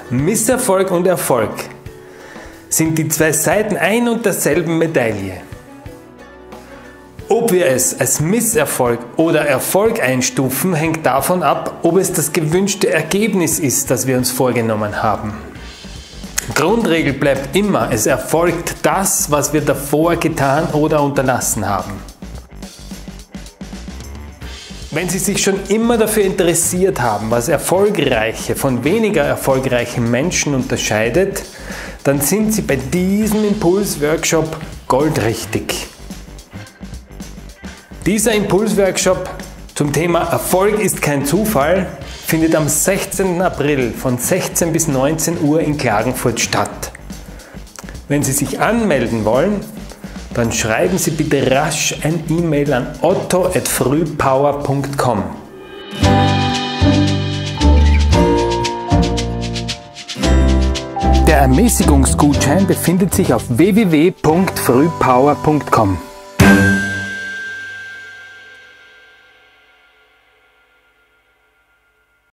Misserfolg und Erfolg sind die zwei Seiten ein und derselben Medaille. Ob wir es als Misserfolg oder Erfolg einstufen, hängt davon ab, ob es das gewünschte Ergebnis ist, das wir uns vorgenommen haben. Grundregel bleibt immer, es erfolgt das, was wir davor getan oder unterlassen haben. Wenn Sie sich schon immer dafür interessiert haben, was erfolgreiche von weniger erfolgreichen Menschen unterscheidet, dann sind Sie bei diesem Impulsworkshop goldrichtig. Dieser Impulsworkshop zum Thema Erfolg ist kein Zufall findet am 16. April von 16 bis 19 Uhr in Klagenfurt statt. Wenn Sie sich anmelden wollen, dann schreiben Sie bitte rasch ein E-Mail an otto@frühpower.com. Der Ermäßigungsgutschein befindet sich auf www.frühpower.com.